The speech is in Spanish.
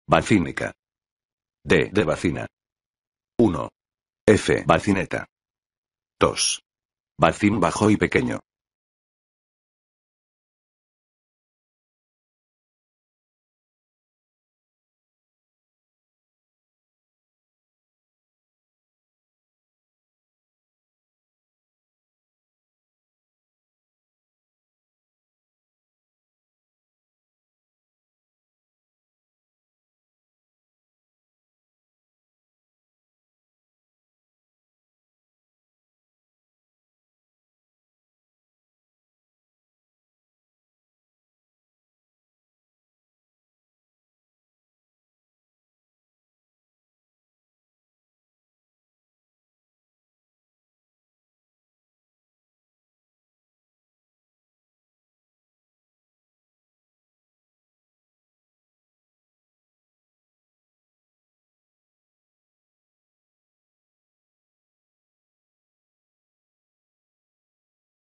Bacínica. D de bacina. 1. F. Bacineta. 2. Bacín bajo y pequeño.